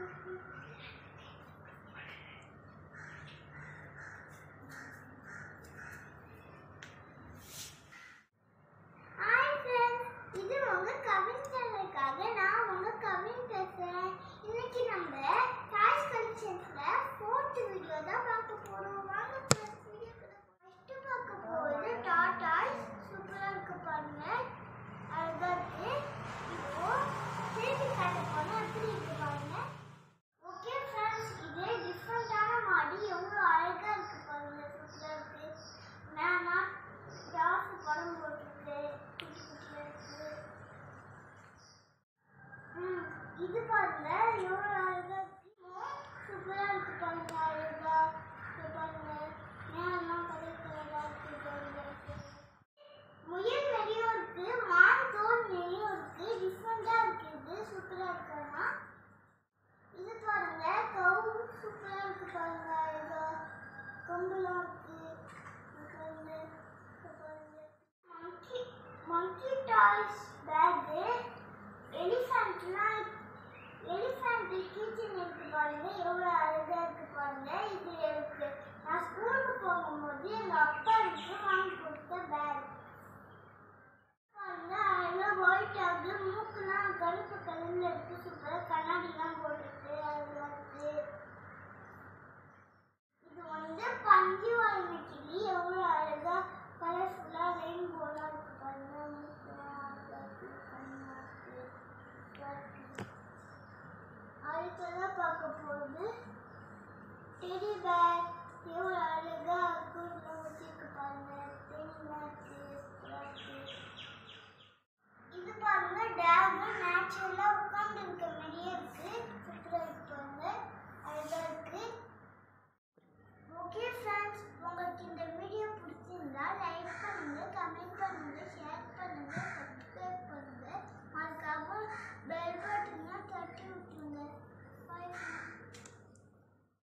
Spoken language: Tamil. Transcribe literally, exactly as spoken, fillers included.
இது பாருங்க எவ்வளவு அழகா சூப்பரா இருக்கு பாருங்க அழகா பாருங்க ஏன்னா கலர் இருக்கு பாருங்க முயல் நிறைய இருக்கு மான் தோல் நிறைய இருக்கு டிஃபரெண்டா இருக்கு இது சூப்பரா இருக்குன்னா இது பாருங்க கவு சூப்பரா இருக்கு பாருங்க அழகா கொம்பெல்லாம் இருக்கு பாருங்க மங்கி மங்கி டாய்ஸ் பேக் எலிஃபண்ட்னா எலிஃபண்ட் கிச்சன் இருக்கு பாருங்க எவ்வளவு அழகா இருக்கு பாருங்க இது இருக்கு நான் ஸ்கூலுக்கு போகும்போது எங்க அப்பா எனக்கு வாங்கி கொடுத்த பேக் பாருங்க அழகா ஒயிட் ஆகுது மூக்குலாம் கருப்பு கலர்ல இருக்கு சூப்பரா கண்ணாடிலாம் போட்டுருக்கு அழகா இருக்கு இது வந்து பஞ்சு வாங்கின கிளி எவ்வளவு அழகா கலர்ஃபுல்லா ரெயின்போலாம் இருக்கு பாருங்க அடுத்ததான் பார்க்க போகுது டெடி பேர் எவ்வளோ அழகா கூட்டில் வச்சிருக்கு பாருங்க டெடி பேர் இது பாருங்க டேம் நேச்சுரலா